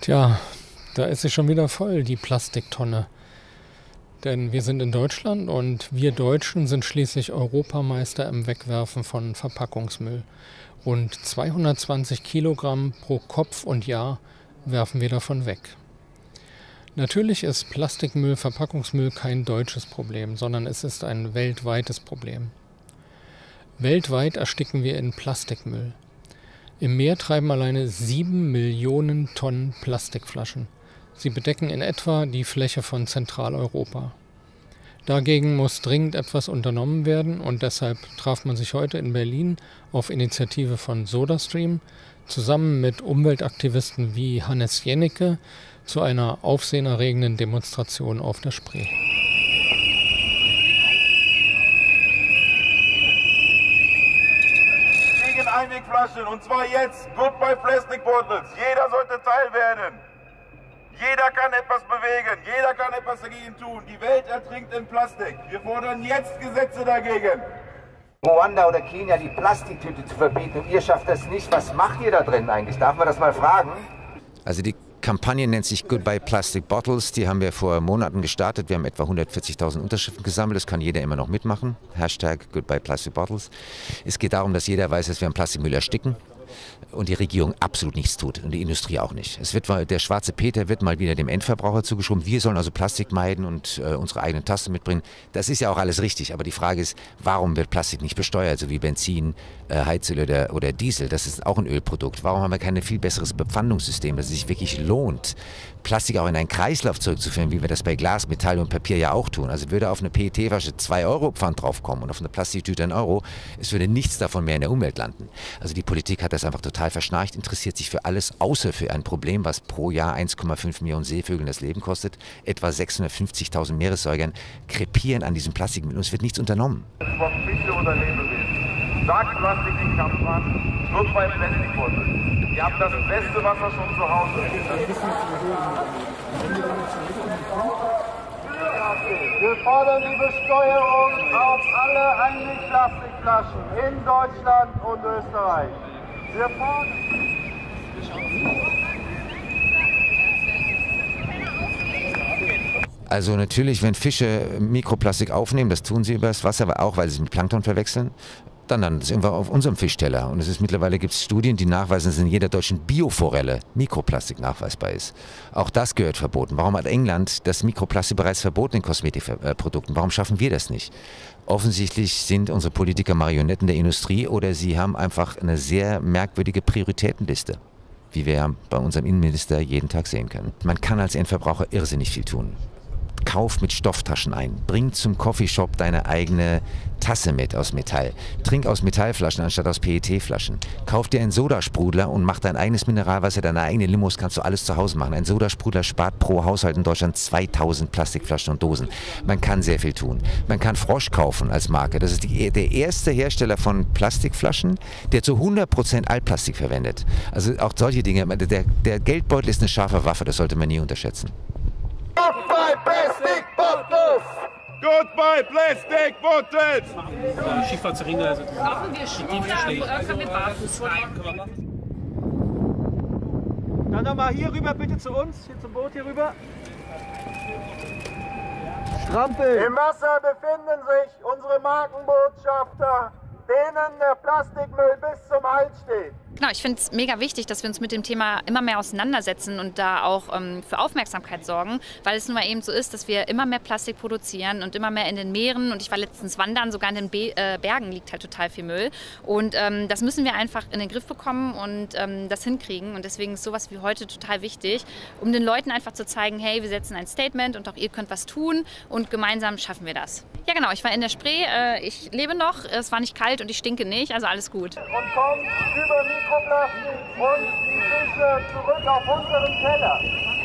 Tja, da ist sie schon wieder voll, die Plastiktonne. Denn wir sind in Deutschland und wir Deutschen sind schließlich Europameister im Wegwerfen von Verpackungsmüll. Rund 220 Kilogramm pro Kopf und Jahr werfen wir davon weg. Natürlich ist Plastikmüll, Verpackungsmüll kein deutsches Problem, sondern es ist ein weltweites Problem. Weltweit ersticken wir in Plastikmüll. Im Meer treiben alleine 7 Millionen Tonnen Plastikflaschen. Sie bedecken in etwa die Fläche von Zentraleuropa. Dagegen muss dringend etwas unternommen werden und deshalb traf man sich heute in Berlin auf Initiative von SodaStream zusammen mit Umweltaktivisten wie Hannes Jennecke zu einer aufsehenerregenden Demonstration auf der Spree. Gegen Einwegflaschen und zwar jetzt. Goodbye Plastic Bottles. Jeder sollte Teil werden. Jeder kann etwas bewegen, jeder kann etwas dagegen tun. Die Welt ertrinkt in Plastik. Wir fordern jetzt Gesetze dagegen. Ruanda oder Kenia die Plastiktüte zu verbieten und ihr schafft das nicht. Was macht ihr da drin eigentlich? Darf man das mal fragen? Also die Kampagne nennt sich Goodbye Plastic Bottles. Die haben wir vor Monaten gestartet. Wir haben etwa 140.000 Unterschriften gesammelt. Das kann jeder immer noch mitmachen. Hashtag Goodbye Plastic Bottles. Es geht darum, dass jeder weiß, dass wir am Plastikmüll ersticken. Und die Regierung absolut nichts tut und die Industrie auch nicht. Der schwarze Peter wird mal wieder dem Endverbraucher zugeschoben. Wir sollen also Plastik meiden und unsere eigenen Tassen mitbringen. Das ist ja auch alles richtig, aber die Frage ist, warum wird Plastik nicht besteuert, so wie Benzin, Heizöl oder Diesel? Das ist auch ein Ölprodukt. Warum haben wir kein viel besseres Bepfandungssystem, dass es sich wirklich lohnt, Plastik auch in einen Kreislauf zurückzuführen, wie wir das bei Glas, Metall und Papier ja auch tun. Also würde auf eine PET-Flasche 2 € Pfand draufkommen und auf eine Plastiktüte 1 Euro, es würde nichts davon mehr in der Umwelt landen. Also die Politik hat das einfach total verschnarcht, interessiert sich für alles, außer für ein Problem, was pro Jahr 1,5 Millionen Seevögeln das Leben kostet. Etwa 650.000 Meeressäugern krepieren an diesem Plastikmüll und es wird nichts unternommen. Über Fische oder Lebewesen. Sagt Plastik den Kampf an. Goodbye Plastic Bottles. Ihr habt das beste Wasser schon zu Hause. Wir fordern die Besteuerung auf alle Einwegplastikflaschen in Deutschland und Österreich. Wir fordern... Also natürlich, wenn Fische Mikroplastik aufnehmen, das tun sie über das Wasser, aber auch, weil sie es mit Plankton verwechseln, dann landet es irgendwann auf unserem Fischteller. Und mittlerweile gibt es Studien, die nachweisen, dass in jeder deutschen Bioforelle Mikroplastik nachweisbar ist. Auch das gehört verboten. Warum hat England das Mikroplastik bereits verboten in Kosmetikprodukten? Warum schaffen wir das nicht? Offensichtlich sind unsere Politiker Marionetten der Industrie oder sie haben einfach eine sehr merkwürdige Prioritätenliste, wie wir ja bei unserem Innenminister jeden Tag sehen können. Man kann als Endverbraucher irrsinnig viel tun. Kauf mit Stofftaschen ein. Bring zum Coffeeshop deine eigene Tasse mit aus Metall. Trink aus Metallflaschen anstatt aus PET-Flaschen. Kauf dir einen Sodasprudler und mach dein eigenes Mineralwasser, deine eigene Limos, kannst du alles zu Hause machen. Ein Sodasprudler spart pro Haushalt in Deutschland 2000 Plastikflaschen und Dosen. Man kann sehr viel tun. Man kann Frosch kaufen als Marke. Das ist der erste Hersteller von Plastikflaschen, der zu 100% Altplastik verwendet. Also auch solche Dinge. Der Geldbeutel ist eine scharfe Waffe, das sollte man nie unterschätzen. Goodbye Plastic Bottles! Goodbye Plastic Bottles! Schifffahrtsringe, also Brauchen wir Schuhe oder können wir barfuß rein? Dann nochmal hier rüber bitte zu uns, hier zum Boot hier rüber. Strampel! Im Wasser befinden sich unsere Markenbotschafter, denen der Plastikmüll bis zum Hals steht. Genau, ich finde es mega wichtig, dass wir uns mit dem Thema immer mehr auseinandersetzen und da auch für Aufmerksamkeit sorgen, weil es nun mal eben so ist, dass wir immer mehr Plastik produzieren und immer mehr in den Meeren. Und ich war letztens wandern, sogar in den Bergen liegt halt total viel Müll. Und das müssen wir einfach in den Griff bekommen und das hinkriegen. Und deswegen ist sowas wie heute total wichtig, um den Leuten einfach zu zeigen, hey, wir setzen ein Statement und auch ihr könnt was tun und gemeinsam schaffen wir das. Ja genau, ich war in der Spree, ich lebe noch, es war nicht kalt und ich stinke nicht, also alles gut. Und kommt über Mikroplastik und die Fische zurück auf unseren Teller.